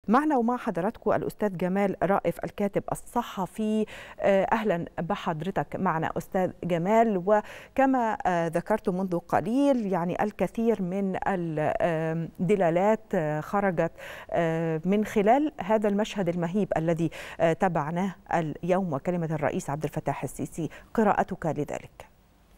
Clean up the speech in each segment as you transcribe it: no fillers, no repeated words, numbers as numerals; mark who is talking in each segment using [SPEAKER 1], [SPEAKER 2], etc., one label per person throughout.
[SPEAKER 1] معنا ومع حضراتكم الأستاذ جمال رائف الكاتب الصحفي. أهلا بحضرتك معنا أستاذ جمال. وكما ذكرت منذ قليل يعني الكثير من الدلالات خرجت من خلال هذا المشهد المهيب الذي تابعناه اليوم وكلمة الرئيس عبد الفتاح السيسي، قراءتك لذلك؟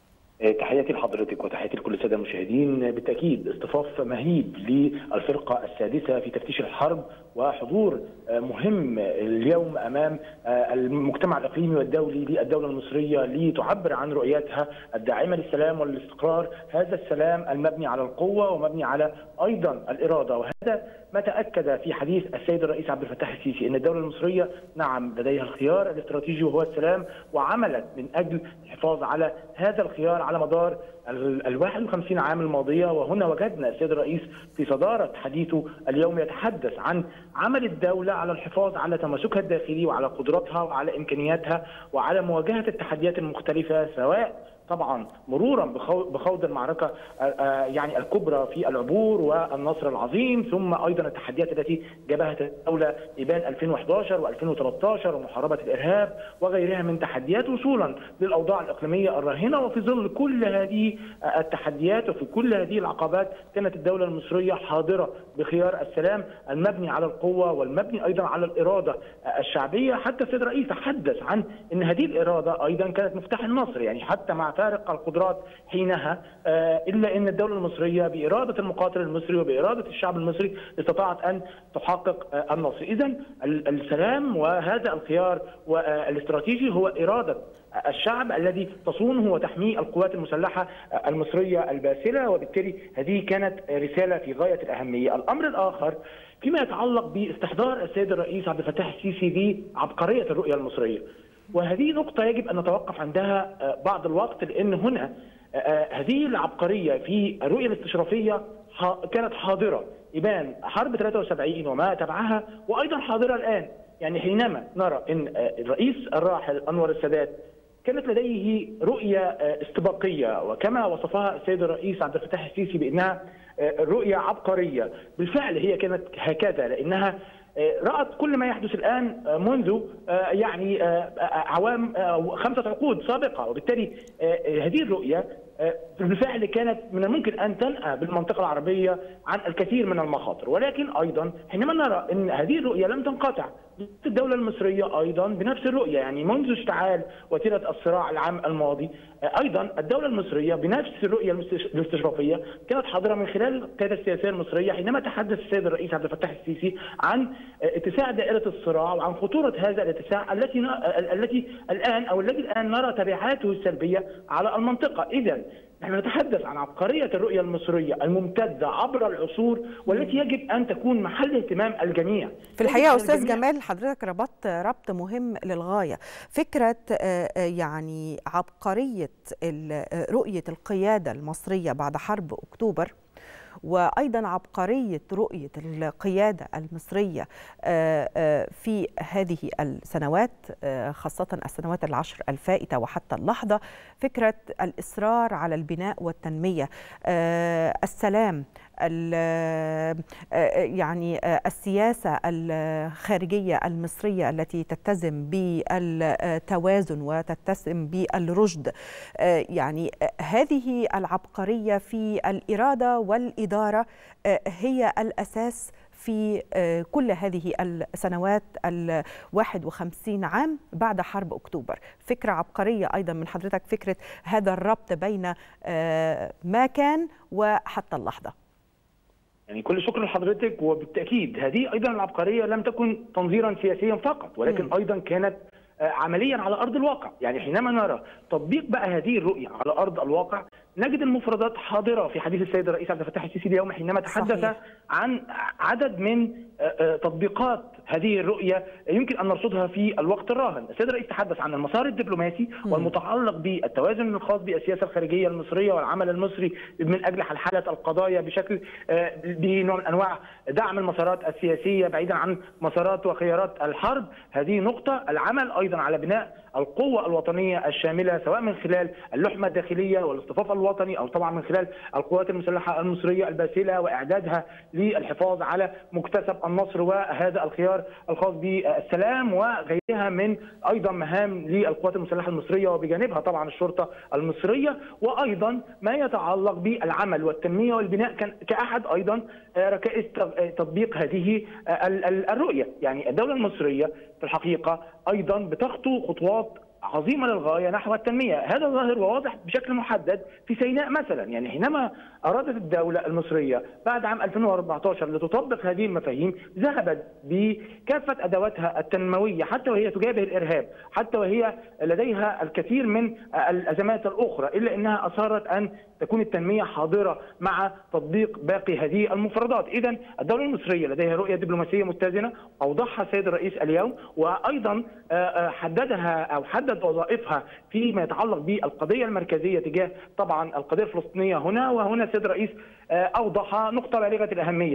[SPEAKER 2] تحياتي لحضرتك وتحياتي لكل الساده المشاهدين. بالتاكيد اصطفاف مهيب للفرقه السادسه في تفتيش الحرب، وحضور مهم اليوم امام المجتمع الاقليمي والدولي للدوله المصريه لتعبر عن رؤيتها الداعمه للسلام والاستقرار، هذا السلام المبني على القوه ومبني على ايضا الاراده. وهذا ما تاكد في حديث السيد الرئيس عبد الفتاح السيسي ان الدوله المصريه نعم لديها الخيار الاستراتيجي وهو السلام، وعملت من اجل الحفاظ على هذا الخيار على مدار ال 51 عام الماضيه. وهنا وجدنا السيد الرئيس في صداره حديثه اليوم يتحدث عن عمل الدوله على الحفاظ على تماسكها الداخلي وعلى قدراتها وعلى امكانياتها وعلى مواجهه التحديات المختلفه، سواء طبعا مرورا بخوض المعركه يعني الكبرى في العبور والنصر العظيم، ثم ايضا التحديات التي جابها الدوله ابان 2011 و2013 ومحاربه الارهاب وغيرها من تحديات، وصولا للاوضاع الاقليميه الراهنه. وفي ظل كل هذه التحديات وفي كل هذه العقبات كانت الدوله المصريه حاضره بخيار السلام المبني على القوه والمبني ايضا على الاراده الشعبيه. حتى السيد الرئيس تحدث عن ان هذه الاراده ايضا كانت مفتاح النصر، يعني حتى مع فارق القدرات حينها الا ان الدوله المصريه باراده المقاتل المصري وباراده الشعب المصري استطاعت ان تحقق النصر. اذا السلام وهذا الخيار والاستراتيجي هو اراده الشعب الذي تصونه وتحميه القوات المسلحه المصريه الباسله، وبالتالي هذه كانت رساله في غايه الاهميه. الامر الاخر فيما يتعلق باستحضار السيد الرئيس عبد الفتاح السيسي بعبقريه الرؤيه المصريه، وهذه نقطة يجب أن نتوقف عندها بعض الوقت، لأن هنا هذه العبقرية في الرؤية الاستشرافية كانت حاضرة إبان حرب 73 وما تبعها، وأيضا حاضرة الآن. يعني حينما نرى أن الرئيس الراحل أنور السادات كانت لديه رؤية استباقية، وكما وصفها السيد الرئيس عبد الفتاح السيسي بأنها رؤية عبقرية، بالفعل هي كانت هكذا، لأنها رأت كل ما يحدث الآن منذ يعني عوام 5 عقود سابقة. وبالتالي هذه الرؤية بالفعل كانت من الممكن أن تنأى بالمنطقة العربية عن الكثير من المخاطر، ولكن أيضا حينما نرى أن هذه الرؤية لم تنقطع، الدولة المصرية أيضا بنفس الرؤية، يعني منذ اشتعال وتيرة الصراع العام الماضي أيضا الدولة المصرية بنفس الرؤية الاستشرافية كانت حاضرة من خلال القيادة السياسية المصرية، حينما تحدث السيد الرئيس عبد الفتاح السيسي عن اتساع دائرة الصراع وعن خطورة هذا الاتساع التي الآن نرى تبعاته السلبية على المنطقة. إذا نحن نتحدث عن عبقرية الرؤية المصرية الممتدة عبر العصور، والتي يجب أن تكون محل اهتمام الجميع.
[SPEAKER 1] في الحقيقة أستاذ جمال حضرتك ربطت ربط مهم للغاية، فكرة يعني عبقرية رؤية القيادة المصرية بعد حرب أكتوبر، وأيضا عبقرية رؤية القيادة المصرية في هذه السنوات، خاصة السنوات العشر الفائتة وحتى اللحظة. فكرة الإصرار على البناء والتنمية، السلام، يعني السياسة الخارجية المصرية التي تتزم بالتوازن وتتسم بالرشد. يعني هذه العبقرية في الإرادة والإدارة هي الأساس في كل هذه السنوات 51 عام بعد حرب أكتوبر. فكرة عبقرية أيضا من حضرتك، فكرة هذا الربط بين ما كان وحتى اللحظة.
[SPEAKER 2] يعني كل شكر لحضرتك. وبالتأكيد هذه أيضا العبقرية لم تكن تنظيرا سياسيا فقط، ولكن أيضا كانت عمليا على أرض الواقع. يعني حينما نرى تطبيق بقى هذه الرؤية على أرض الواقع نجد المفردات حاضرة في حديث السيد الرئيس عبد الفتاح السيسي اليوم، حينما تحدث عن عدد من تطبيقات هذه الرؤيه يمكن ان نرصدها في الوقت الراهن. السيد الرئيس تحدث عن المسار الدبلوماسي والمتعلق بالتوازن الخاص بالسياسه الخارجيه المصريه والعمل المصري من اجل حلحله القضايا بشكل بنوع من انواع دعم المسارات السياسيه بعيدا عن مسارات وخيارات الحرب. هذه نقطه. العمل ايضا على بناء القوة الوطنية الشاملة سواء من خلال اللحمة الداخلية والاصطفاف الوطني أو طبعا من خلال القوات المسلحة المصرية الباسلة وإعدادها للحفاظ على مكتسب النصر وهذا الخيار الخاص بالسلام وغيرها من أيضا مهام للقوات المسلحة المصرية وبجانبها طبعا الشرطة المصرية، وأيضا ما يتعلق بالعمل والتنمية والبناء كأحد أيضا ركائز تطبيق هذه الرؤية. يعني الدولة المصرية في الحقيقة أيضا بتخطو خطوات عظيمة للغاية نحو التنمية. هذا ظاهر وواضح بشكل محدد في سيناء مثلا. يعني حينما أرادت الدولة المصرية بعد عام 2014 لتطبق هذه المفاهيم ذهبت بكافة أدواتها التنموية حتى وهي تجابه الإرهاب، حتى وهي لديها الكثير من الأزمات الأخرى، إلا أنها أصرت أن تكون التنمية حاضرة مع تطبيق باقي هذه المفردات. إذن الدولة المصرية لديها رؤية دبلوماسية متزنة أوضحها السيد الرئيس اليوم، وأيضا حددها أو حدد وظائفها فيما يتعلق بالقضية المركزية تجاه طبعا القضية الفلسطينية هنا. وهنا السيد الرئيس أوضح نقطة بالغة الأهمية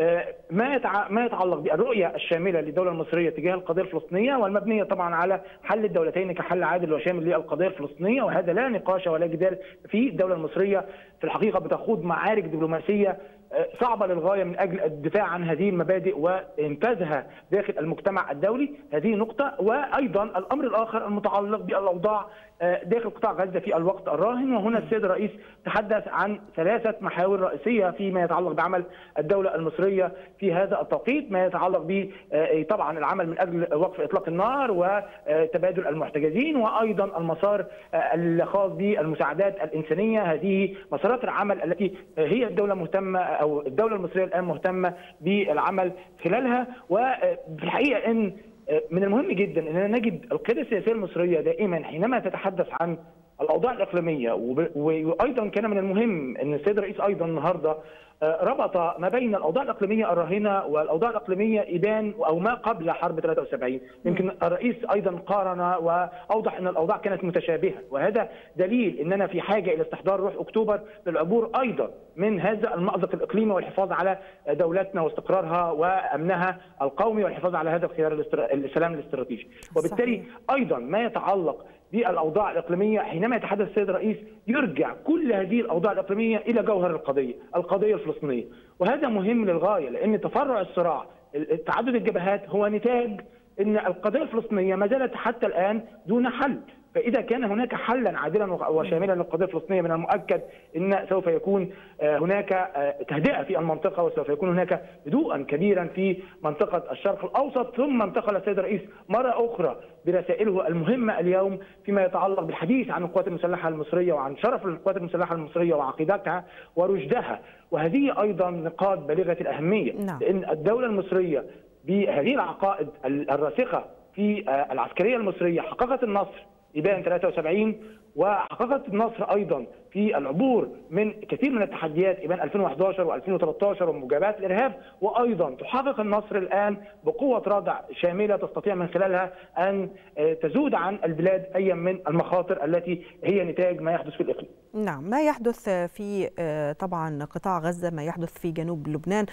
[SPEAKER 2] ما يتعلق بالرؤية الشاملة للدولة المصرية تجاه القضية الفلسطينية والمبنية طبعا على حل الدولتين كحل عادل وشامل للقضية الفلسطينية، وهذا لا نقاش ولا جدال فيه. الدولة المصرية في الحقيقة بتخوض معارك دبلوماسية صعبة للغاية من أجل الدفاع عن هذه المبادئ وإنفاذها داخل المجتمع الدولي. هذه نقطة. وأيضا الأمر الآخر المتعلق بالأوضاع داخل قطاع غزة في الوقت الراهن، وهنا السيد الرئيس تحدث عن 3 محاور رئيسية فيما يتعلق بعمل الدولة المصرية في هذا التوقيت. ما يتعلق ب طبعا العمل من أجل وقف إطلاق النار وتبادل المحتجزين، وأيضا المسار الخاص بالمساعدات الإنسانية. هذه مسارات العمل التي هي الدولة مهتمة أو الدولة المصرية الآن مهتمة بالعمل خلالها. وفي الحقيقة أن من المهم جدا أننا نجد القيادة السياسية المصرية دائما حينما تتحدث عن الأوضاع الإقليمية، وأيضا كان من المهم أن السيد الرئيس أيضا النهارده ربط ما بين الأوضاع الإقليمية الراهنة والأوضاع الإقليمية إبان أو ما قبل حرب 73. يمكن الرئيس أيضا قارن وأوضح أن الأوضاع كانت متشابهة، وهذا دليل أننا في حاجة إلى استحضار روح أكتوبر للعبور أيضا من هذا المأزق الإقليمي والحفاظ على دولتنا واستقرارها وأمنها القومي والحفاظ على هذا الخيار السلام الاستراتيجي. وبالتالي أيضا ما يتعلق بالأوضاع الإقليمية حينما يتحدث السيد الرئيس يرجع كل هذه الأوضاع الإقليمية إلى جوهر القضية الفلسطينية. وهذا مهم للغاية، لأن تفرع الصراع تعدد الجبهات هو نتاج أن القضية الفلسطينية ما زالت حتى الآن دون حل. فإذا كان هناك حلا عادلا وشاملا للقضية الفلسطينية من المؤكد أن سوف يكون هناك تهدئة في المنطقة، وسوف يكون هناك هدوءا كبيرا في منطقة الشرق الأوسط. ثم انتقل السيد الرئيس مرة أخرى برسائله المهمة اليوم فيما يتعلق بالحديث عن القوات المسلحة المصرية وعن شرف القوات المسلحة المصرية وعقيدتها ورشدها، وهذه أيضا نقاط بالغة الأهمية. لأن الدولة المصرية بهذه العقائد الراسخة في العسكرية المصرية حققت النصر إبان 73، وحققت النصر أيضا في العبور من كثير من التحديات إبان 2011 و2013 ومجابهة الإرهاب، وأيضا تحقق النصر الآن بقوة ردع شاملة تستطيع من خلالها أن تزود عن البلاد أي من المخاطر التي هي نتاج ما يحدث في الإقليم.
[SPEAKER 1] نعم، ما يحدث في طبعا قطاع غزة، ما يحدث في جنوب لبنان،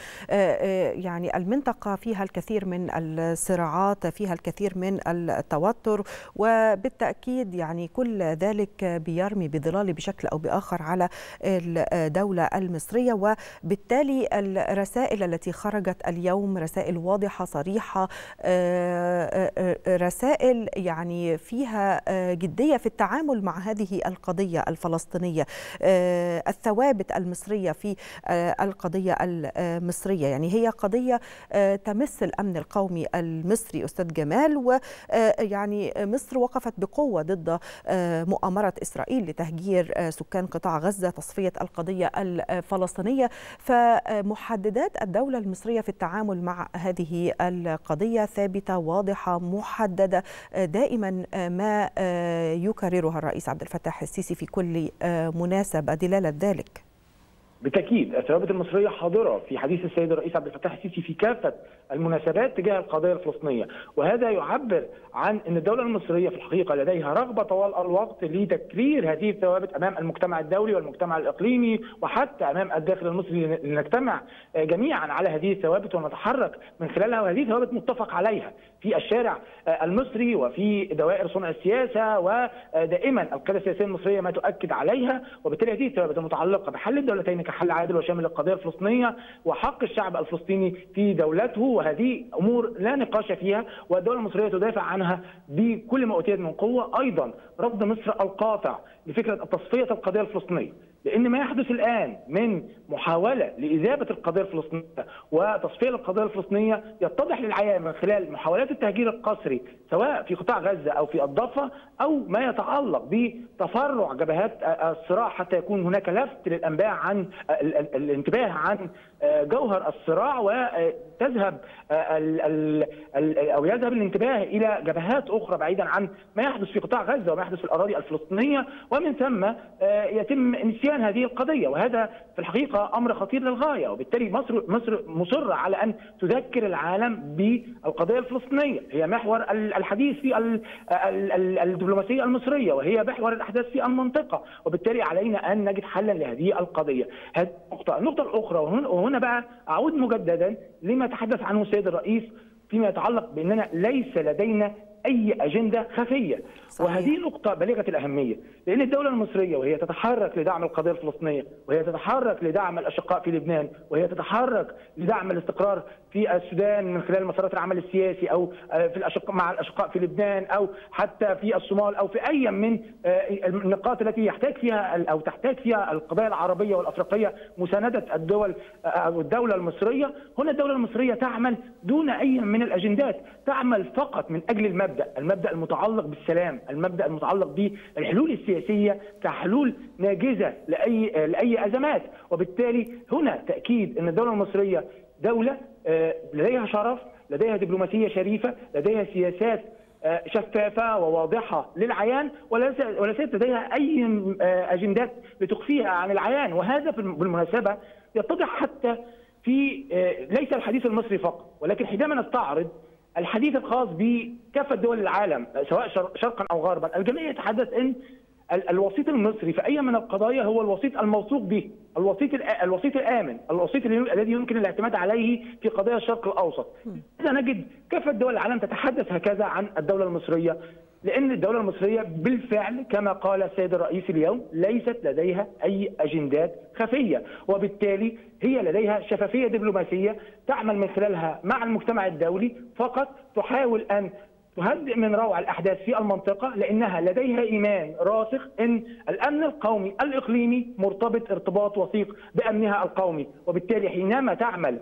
[SPEAKER 1] يعني المنطقة فيها الكثير من الصراعات، فيها الكثير من التوتر، وبالتأكيد يعني كل ذلك بيرمي بظلال بشكل أو بآخر على الدولة المصرية. وبالتالي الرسائل التي خرجت اليوم رسائل واضحة صريحة، رسائل يعني فيها جدية في التعامل مع هذه القضية الفلسطينية، الثوابت المصرية في القضية المصرية. يعني هي قضية تمس الأمن القومي المصري أستاذ جمال، ويعني مصر وقفت بقوة ضد مؤامرة إسرائيل لتهجير سكان قطاع غزة، تصفية القضية الفلسطينية. فمحددات الدولة المصرية في التعامل مع هذه القضية ثابتة واضحة محددة، دائما ما يكررها الرئيس عبد الفتاح السيسي في كل مناسبة دلالة ذلك.
[SPEAKER 2] بالتاكيد الثوابت المصريه حاضره في حديث السيد الرئيس عبد الفتاح السيسي في كافه المناسبات تجاه القضيه الفلسطينيه، وهذا يعبر عن ان الدوله المصريه في الحقيقه لديها رغبه طوال الوقت لتكرير هذه الثوابت امام المجتمع الدولي والمجتمع الاقليمي وحتى امام الداخل المصري، لنجتمع جميعا على هذه الثوابت ونتحرك من خلالها، وهذه ثوابت متفق عليها في الشارع المصري وفي دوائر صنع السياسه، ودائما القياده السياسيه المصريه ما تؤكد عليها. وبالتالي هذه الثوابت المتعلقه بحل الدولتين كحل عادل وشامل للقضيه الفلسطينيه وحق الشعب الفلسطيني في دولته، وهذه امور لا نقاش فيها والدوله المصريه تدافع عنها بكل ما اوتيت من قوه. ايضا رفض مصر القاطع لفكره تصفيه القضيه الفلسطينيه، لان ما يحدث الان من محاوله لاذابه القضيه الفلسطينيه وتصفيه القضيه الفلسطينيه يتضح للعيان من خلال محاولات التهجير القسري سواء في قطاع غزه او في الضفه، او ما يتعلق بتفرع جبهات الصراع حتى يكون هناك لفت للانباء عن الانتباه عن جوهر الصراع، وتذهب او يذهب الانتباه الى جبهات اخرى بعيدا عن ما يحدث في قطاع غزه وما يحدث في الاراضي الفلسطينيه، ومن ثم يتم نسيان هذه القضيه، وهذا في الحقيقه امر خطير للغايه. وبالتالي مصر مصره على ان تذكر العالم بالقضيه الفلسطينيه، هي محور الحديث في الدبلوماسيه المصريه وهي محور الاحداث في المنطقه، وبالتالي علينا ان نجد حلا لهذه القضيه. هذه النقطه الاخرى، وهنا بقى اعود مجددا لما تحدث عنه السيد الرئيس فيما يتعلق باننا ليس لدينا اي اجنده خفيه. صحيح. وهذه نقطه بالغه الاهميه، لان الدوله المصريه وهي تتحرك لدعم القضيه الفلسطينيه، وهي تتحرك لدعم الاشقاء في لبنان، وهي تتحرك لدعم الاستقرار في السودان من خلال مسارات العمل السياسي، او في مع الاشقاء في لبنان، او حتى في الصومال، او في اي من النقاط التي يحتاج فيها او تحتاج فيها القضايا العربيه والافريقيه مسانده الدول او الدوله المصريه. هنا الدوله المصريه تعمل دون اي من الاجندات، تعمل فقط من اجل المبدا المتعلق بالسلام، المبدا المتعلق بالحلول السياسيه كحلول ناجزه لاي ازمات. وبالتالي هنا تاكيد ان الدوله المصريه دوله لديها شرف، لديها دبلوماسيه شريفه، لديها سياسات شفافه وواضحه للعيان، وليست لديها اي اجندات لتخفيها عن العيان. وهذا بالمناسبه يتضح حتى في ليس الحديث المصري فقط، ولكن حينما نستعرض الحديث الخاص بكافه دول العالم سواء شرقا او غربا، الجميع يتحدث ان الوسيط المصري في اي من القضايا هو الوسيط الموثوق به، الوسيط الامن، الوسيط الذي يمكن الاعتماد عليه في قضايا الشرق الاوسط. اذا نجد كافه دول العالم تتحدث هكذا عن الدوله المصريه، لان الدوله المصريه بالفعل كما قال السيد الرئيس اليوم ليست لديها اي اجندات خفيه، وبالتالي هي لديها شفافيه دبلوماسيه تعمل من خلالها مع المجتمع الدولي، فقط تحاول ان تهدئ من روع الاحداث في المنطقه، لانها لديها ايمان راسخ ان الامن القومي الاقليمي مرتبط ارتباط وثيق بامنها القومي، وبالتالي حينما تعمل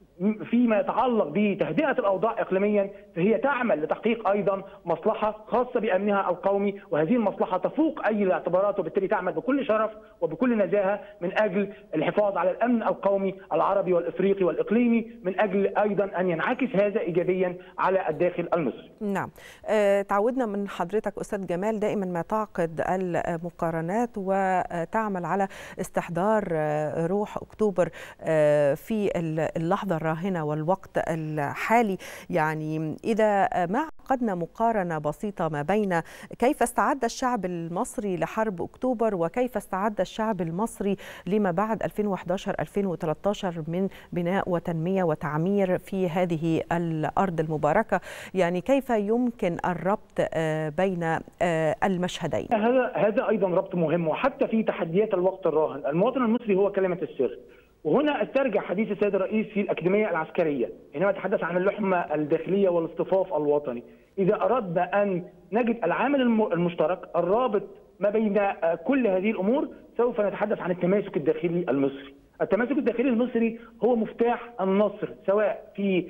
[SPEAKER 2] فيما يتعلق بتهدئه الاوضاع اقليميا فهي تعمل لتحقيق ايضا مصلحه خاصه بامنها القومي، وهذه المصلحه تفوق اي الاعتبارات، وبالتالي تعمل بكل شرف وبكل نزاهه من اجل الحفاظ على الامن القومي العربي والافريقي والاقليمي، من اجل ايضا ان ينعكس هذا ايجابيا على الداخل المصري.
[SPEAKER 1] نعم، تعودنا من حضرتك استاذ جمال دائما ما تعقد المقارنات وتعمل على استحضار روح اكتوبر في اللحظه الراهنه والوقت الحالي. يعني إذا ما عقدنا مقارنة بسيطة ما بين كيف استعد الشعب المصري لحرب أكتوبر وكيف استعد الشعب المصري لما بعد 2011-2013 من بناء وتنمية وتعمير في هذه الأرض المباركة، يعني كيف يمكن الربط بين المشهدين؟
[SPEAKER 2] هذا أيضا ربط مهم، وحتى في تحديات الوقت الراهن المواطن المصري هو كلمة السر. وهنا استرجع حديث السيد الرئيس في الأكاديمية العسكرية حينما تحدث عن اللحمة الداخلية والاصطفاف الوطني. إذا أردنا أن نجد العامل المشترك الرابط ما بين كل هذه الأمور سوف نتحدث عن التماسك الداخلي المصري. التماسك الداخلي المصري هو مفتاح النصر، سواء في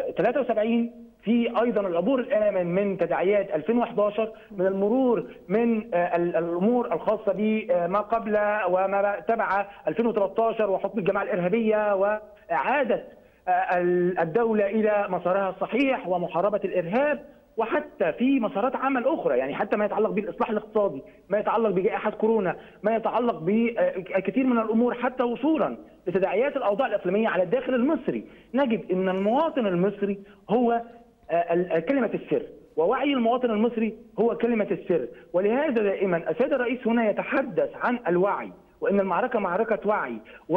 [SPEAKER 2] 73 في ايضا العبور الامن من تداعيات 2011، من المرور من الامور الخاصه بما قبل وما تبع 2013 وحكم الجماعه الارهابيه واعاده الدولة إلى مسارها الصحيح ومحاربة الإرهاب، وحتى في مسارات عمل أخرى، يعني حتى ما يتعلق بالإصلاح الاقتصادي، ما يتعلق بجائحة كورونا، ما يتعلق بكثير من الأمور، حتى وصولا لتداعيات الأوضاع الإقليمية على الداخل المصري. نجد أن المواطن المصري هو كلمة السر، ووعي المواطن المصري هو كلمة السر. ولهذا دائما السيد الرئيس هنا يتحدث عن الوعي، وان المعركه معركه وعي،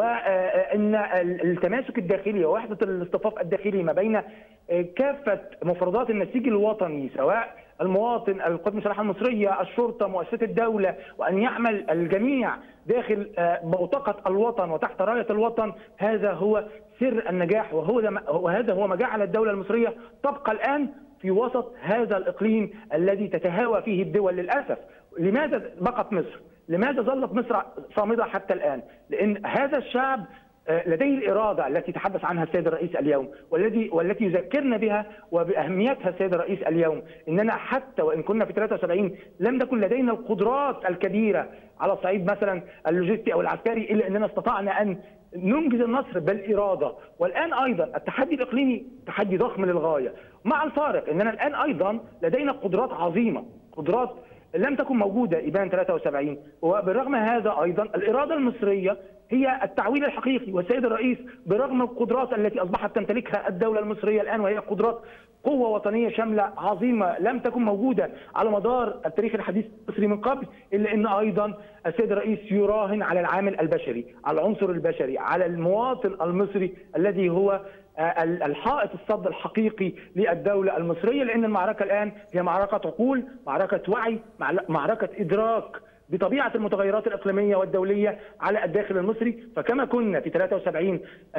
[SPEAKER 2] وان التماسك الداخلي ووحده الاصطفاف الداخلي ما بين كافه مفردات النسيج الوطني، سواء المواطن، القوات المسلحه المصريه، الشرطه، مؤسسات الدوله، وان يعمل الجميع داخل بوتقه الوطن وتحت رايه الوطن. هذا هو سر النجاح، وهذا هو ما جعل الدوله المصريه تبقى الان في وسط هذا الاقليم الذي تتهاوى فيه الدول للاسف. لماذا بقت مصر؟ لماذا ظلت مصر صامدة حتى الآن؟ لأن هذا الشعب لديه الإرادة التي تحدث عنها السيد الرئيس اليوم، والتي يذكرنا بها وبأهميتها السيد الرئيس اليوم. إننا حتى وإن كنا في 73 لم تكن لدينا القدرات الكبيرة على الصعيد مثلا اللوجستي أو العسكري، إلا أننا استطعنا أن ننجز النصر بالإرادة. والآن أيضا التحدي الإقليمي تحدي ضخم للغاية، مع الفارق أننا الآن أيضا لدينا قدرات عظيمة، قدرات لم تكن موجودة إبان 73. وبالرغم هذا أيضا الإرادة المصرية هي التعويل الحقيقي، والسيد الرئيس برغم القدرات التي أصبحت تمتلكها الدولة المصرية الآن، وهي قدرات قوة وطنية شاملة عظيمة لم تكن موجودة على مدار التاريخ الحديث المصري من قبل، إلا أن أيضا السيد الرئيس يراهن على العامل البشري، على العنصر البشري، على المواطن المصري الذي هو الحائط الصد الحقيقي للدولة المصرية. لأن المعركة الآن هي معركة عقول، معركة وعي، معركة إدراك بطبيعة المتغيرات الإقليمية والدولية على الداخل المصري. فكما كنا في 73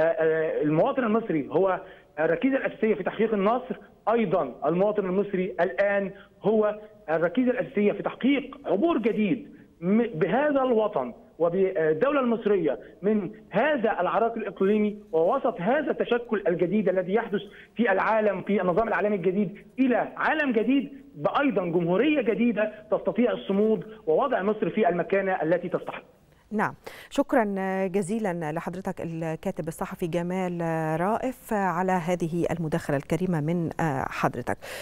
[SPEAKER 2] المواطن المصري هو الركيزة الأساسية في تحقيق النصر، أيضا المواطن المصري الآن هو الركيزة الأساسية في تحقيق عبور جديد بهذا الوطن وبالدولة المصرية من هذا العراك الإقليمي، ووسط هذا التشكل الجديد الذي يحدث في العالم، في النظام العالمي الجديد، إلى عالم جديد بأيضا جمهورية جديدة تستطيع الصمود ووضع مصر في المكانة التي تستحق.
[SPEAKER 1] نعم، شكرا جزيلا لحضرتك الكاتب الصحفي جمال رائف على هذه المداخلة الكريمة من حضرتك.